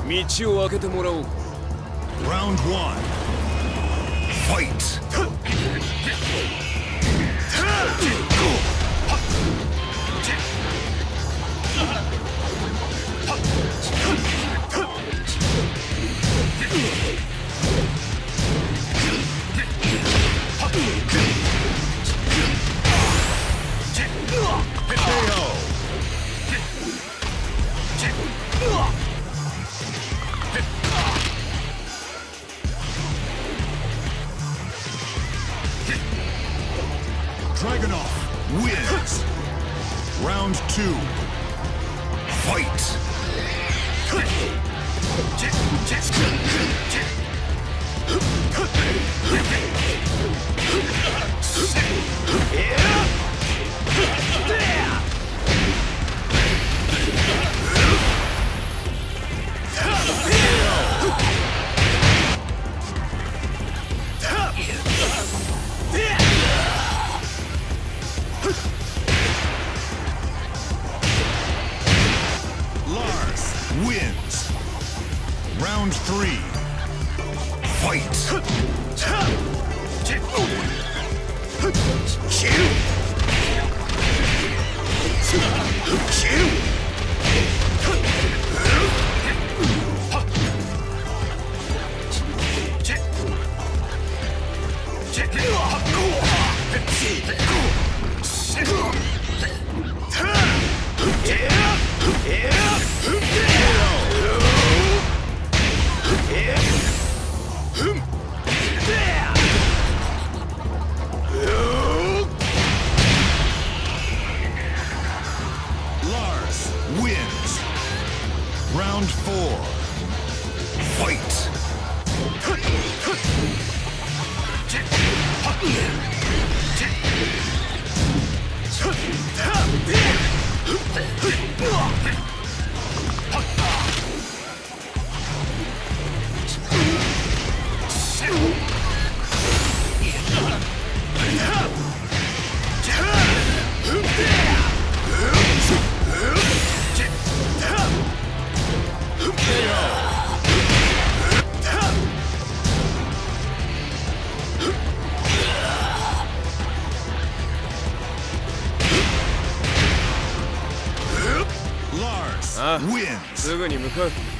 道を開けてもらおう。 Round 1. Fight! Dragunov wins. Round 2. Fight! Lars wins. Round 3. Fight! Lars wins. Round 4. Fight! Lars wins. すぐに向かう。